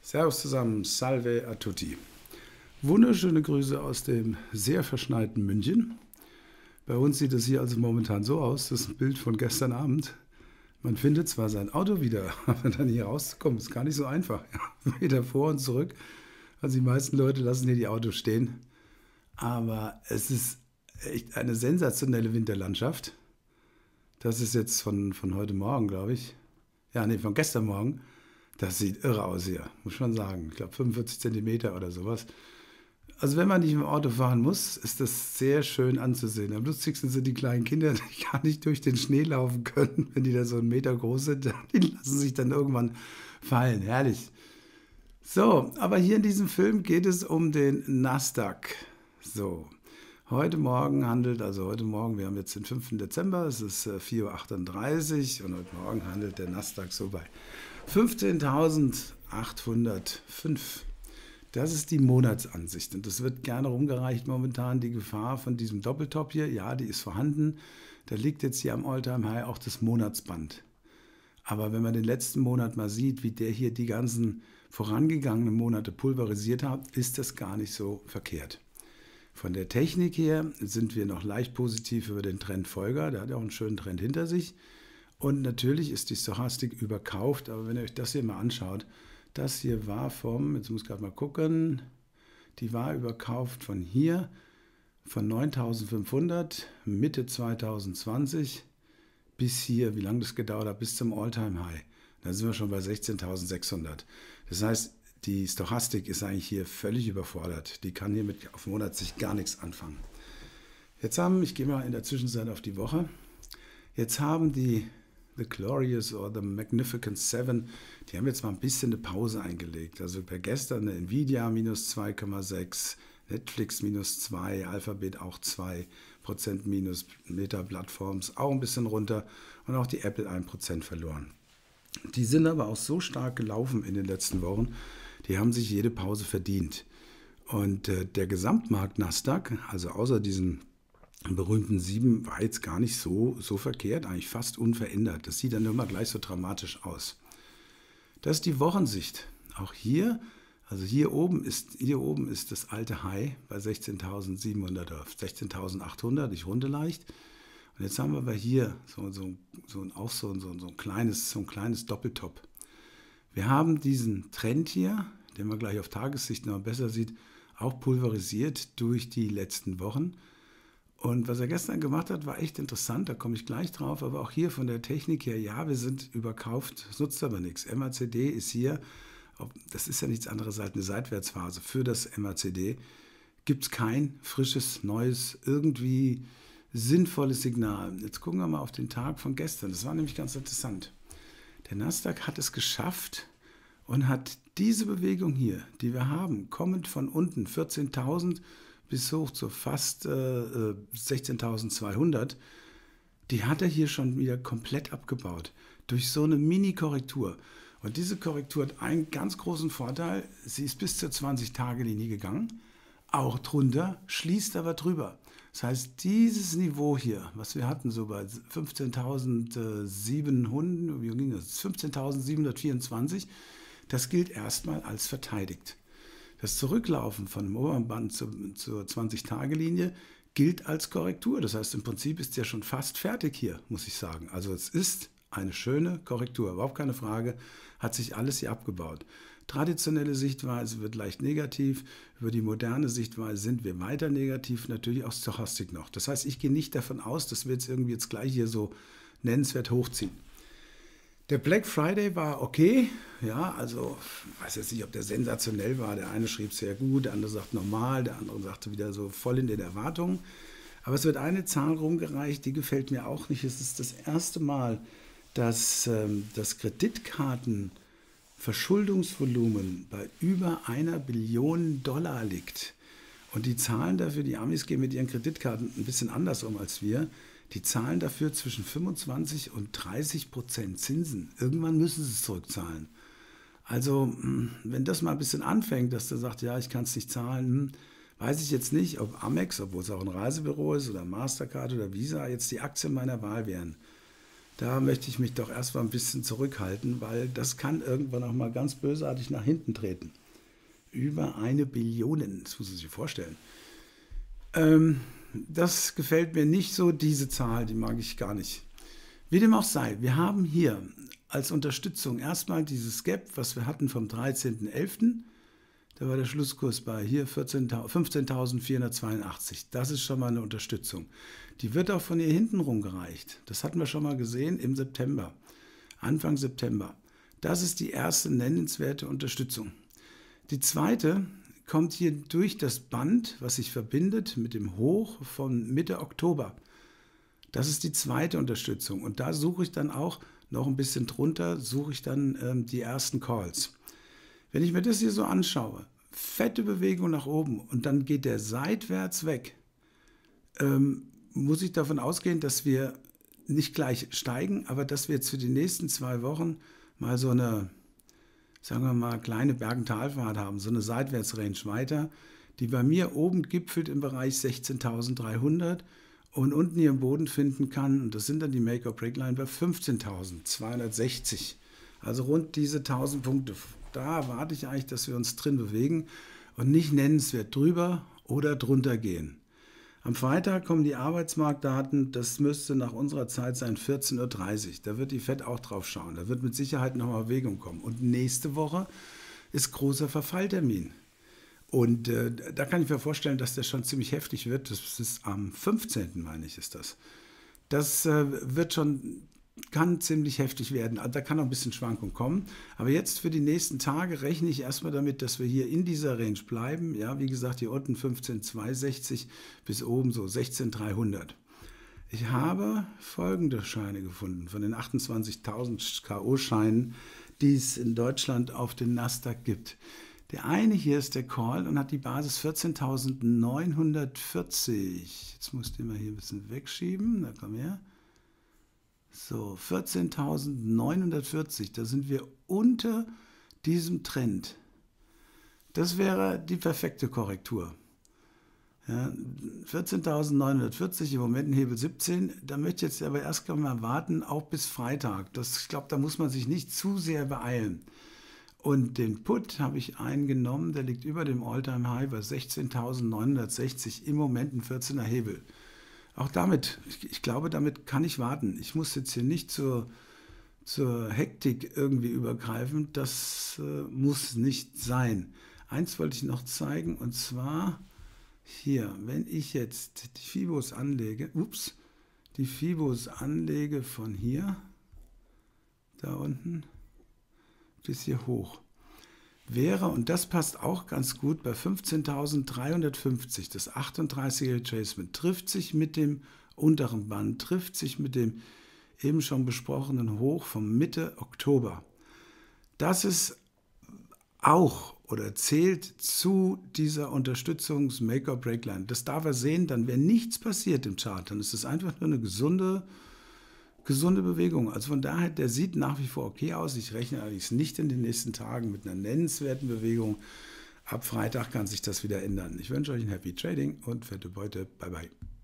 Servus zusammen, salve a tutti. Wunderschöne Grüße aus dem sehr verschneiten München. Bei uns sieht es hier also momentan so aus, das ist ein Bild von gestern Abend. Man findet zwar sein Auto wieder, aber dann hier rauszukommen, ist gar nicht so einfach. Ja, weder vor und zurück. Also die meisten Leute lassen hier die Autos stehen. Aber es ist echt eine sensationelle Winterlandschaft. Das ist jetzt von heute Morgen, glaube ich. Ja, nee, von gestern Morgen. Das sieht irre aus hier, muss schon sagen. Ich glaube 45 Zentimeter oder sowas. Also wenn man nicht im Auto fahren muss, ist das sehr schön anzusehen. Am lustigsten sind die kleinen Kinder, die gar nicht durch den Schnee laufen können, wenn die da so 1 Meter groß sind. Die lassen sich dann irgendwann fallen. Herrlich. So, aber hier in diesem Film geht es um den Nasdaq. So, heute Morgen, wir haben jetzt den 5. Dezember, es ist 4:38 Uhr und heute Morgen handelt der Nasdaq so bei 15.805. Das ist die Monatsansicht und das wird gerne rumgereicht momentan. Die Gefahr von diesem Doppeltop hier, ja, die ist vorhanden. Da liegt jetzt hier am All-Time-High auch das Monatsband. Aber wenn man den letzten Monat mal sieht, wie der hier die ganzen vorangegangenen Monate pulverisiert hat, ist das gar nicht so verkehrt. Von der Technik her sind wir noch leicht positiv über den Trendfolger. Der hat ja auch einen schönen Trend hinter sich. Und natürlich ist die Stochastik überkauft. Aber wenn ihr euch das hier mal anschaut, das hier war jetzt muss ich gerade mal gucken, die war überkauft von hier, von 9.500 Mitte 2020 bis hier, wie lange das gedauert hat, bis zum All-Time-High. Da sind wir schon bei 16.600. Das heißt, die Stochastik ist eigentlich hier völlig überfordert. Die kann hier auf Monatssicht gar nichts anfangen. Ich gehe mal in der Zwischenzeit auf die Woche. Jetzt haben die The Glorious or The Magnificent Seven, die haben jetzt mal ein bisschen eine Pause eingelegt. Also bei gestern eine Nvidia minus 2,6, Netflix minus 2, Alphabet auch 2% minus, Meta-Plattforms auch ein bisschen runter und auch die Apple 1% verloren. Die sind aber auch so stark gelaufen in den letzten Wochen, die haben sich jede Pause verdient. Und der Gesamtmarkt Nasdaq, also außer diesen berühmten 7, war jetzt gar nicht so verkehrt, eigentlich fast unverändert. Das sieht dann immer gleich so dramatisch aus. Das ist die Wochensicht. Auch hier, also hier oben ist das alte High bei 16.700 oder 16.800, ich runde leicht. Und jetzt haben wir aber hier so ein kleines Doppeltop. Wir haben diesen Trend hier, den man gleich auf Tagessicht noch besser sieht, auch pulverisiert durch die letzten Wochen. Und was er gestern gemacht hat, war echt interessant, da komme ich gleich drauf, aber auch hier von der Technik her, ja, wir sind überkauft, das nutzt aber nichts. MACD ist hier, das ist ja nichts anderes als eine Seitwärtsphase. Für das MACD gibt es kein frisches, neues, irgendwie sinnvolles Signal. Jetzt gucken wir mal auf den Tag von gestern, das war nämlich ganz interessant. Der Nasdaq hat es geschafft und hat diese Bewegung hier, die wir haben, kommend von unten 14.000 bis hoch zu fast 16.200, die hat er hier schon wieder komplett abgebaut. Durch so eine Mini-Korrektur. Und diese Korrektur hat einen ganz großen Vorteil. Sie ist bis zur 20-Tage-Linie gegangen, auch drunter, schließt aber drüber. Das heißt, dieses Niveau hier, was wir hatten, so bei 15.700, wie ging das? 15.724, das gilt erstmal als verteidigt. Das Zurücklaufen von dem oberen Band zur 20-Tage-Linie gilt als Korrektur. Das heißt, im Prinzip ist es ja schon fast fertig hier, muss ich sagen. Also es ist eine schöne Korrektur, überhaupt keine Frage, hat sich alles hier abgebaut. Traditionelle Sichtweise wird leicht negativ, über die moderne Sichtweise sind wir weiter negativ, natürlich auch Stochastik noch. Das heißt, ich gehe nicht davon aus, dass wir jetzt irgendwie jetzt gleich hier so nennenswert hochziehen. Der Black Friday war okay, ja, also ich weiß jetzt nicht, ob der sensationell war. Der eine schrieb sehr gut, der andere sagt normal, der andere sagte wieder so voll in den Erwartungen. Aber es wird eine Zahl rumgereicht, die gefällt mir auch nicht. Es ist das erste Mal, dass das Kreditkartenverschuldungsvolumen bei über 1 Billion Dollar liegt. Und die zahlen dafür, die Amis gehen mit ihren Kreditkarten ein bisschen anders um als wir. Die zahlen dafür zwischen 25% und 30% Zinsen. Irgendwann müssen sie es zurückzahlen. Also, wenn das mal ein bisschen anfängt, dass der sagt, ja, ich kann es nicht zahlen, weiß ich jetzt nicht, ob Amex, obwohl es auch ein Reisebüro ist, oder Mastercard oder Visa, jetzt die Aktien meiner Wahl wären. Da möchte ich mich doch erstmal ein bisschen zurückhalten, weil das kann irgendwann auch mal ganz bösartig nach hinten treten. Über 1 Billion, das muss man sich vorstellen. Das gefällt mir nicht so, diese Zahl, die mag ich gar nicht. Wie dem auch sei, wir haben hier als Unterstützung erstmal dieses Gap, was wir hatten vom 13.11. Da war der Schlusskurs bei hier 15.482. Das ist schon mal eine Unterstützung. Die wird auch von hier hinten rum gereicht. Das hatten wir schon mal gesehen im September, Anfang September. Das ist die erste nennenswerte Unterstützung. Die zweite kommt hier durch das Band, was sich verbindet mit dem Hoch von Mitte Oktober. Das ist die zweite Unterstützung. Und da suche ich dann auch noch ein bisschen drunter, suche ich dann die ersten Calls. Wenn ich mir das hier so anschaue, fette Bewegung nach oben und dann geht der seitwärts weg, muss ich davon ausgehen, dass wir nicht gleich steigen, aber dass wir jetzt für die nächsten 2 Wochen mal so eine, sagen wir mal, kleine Berg-und-Tal-Fahrt haben, so eine Seitwärtsrange weiter, die bei mir oben gipfelt im Bereich 16.300 und unten hier im Boden finden kann, und das sind dann die Make-or-Break-Line bei 15.260. Also rund diese 1000 Punkte. Da erwarte ich eigentlich, dass wir uns drin bewegen und nicht nennenswert drüber oder drunter gehen. Am Freitag kommen die Arbeitsmarktdaten, das müsste nach unserer Zeit sein 14.30 Uhr. Da wird die FED auch drauf schauen. Da wird mit Sicherheit nochmal Bewegung kommen. Und nächste Woche ist großer Verfalltermin. Und da kann ich mir vorstellen, dass der schon ziemlich heftig wird. Das ist am 15. meine ich, ist das. Das wird schon, kann ziemlich heftig werden. Da kann noch ein bisschen Schwankung kommen. Aber jetzt für die nächsten Tage rechne ich erstmal damit, dass wir hier in dieser Range bleiben. Ja, wie gesagt, hier unten 15.260 bis oben so 16.300. Ich habe folgende Scheine gefunden von den 28.000 K.O.-Scheinen, die es in Deutschland auf den Nasdaq gibt. Der eine hier ist der Call und hat die Basis 14.940. Jetzt muss ich den mal hier ein bisschen wegschieben. Da komm her. So, 14.940. Da sind wir unter diesem Trend. Das wäre die perfekte Korrektur. Ja, 14.940, im Moment ein Hebel 17. Da möchte ich jetzt aber erst mal warten, auch bis Freitag. Ich glaube, da muss man sich nicht zu sehr beeilen. Und den Put habe ich eingenommen, der liegt über dem All-Time-High bei 16.960, im Moment ein 14er Hebel. Auch damit, ich glaube, damit kann ich warten. Ich muss jetzt hier nicht zur Hektik irgendwie übergreifen, das muss nicht sein. Eins wollte ich noch zeigen, und zwar hier, wenn ich jetzt die Fibos anlege, die Fibos anlege von hier, da unten, bis hier hoch, wäre, und das passt auch ganz gut, bei 15.350, das 38er Retracement, trifft sich mit dem unteren Band, trifft sich mit dem eben schon besprochenen Hoch vom Mitte Oktober. Das ist auch oder zählt zu dieser Unterstützungs-Make-or-Break-Line. Das darf er sehen, dann wäre nichts passiert im Chart, dann ist es einfach nur eine gesunde Bewegung. Also von daher, der sieht nach wie vor okay aus. Ich rechne allerdings nicht in den nächsten Tagen mit einer nennenswerten Bewegung. Ab Freitag kann sich das wieder ändern. Ich wünsche euch ein Happy Trading und fette Beute. Bye bye.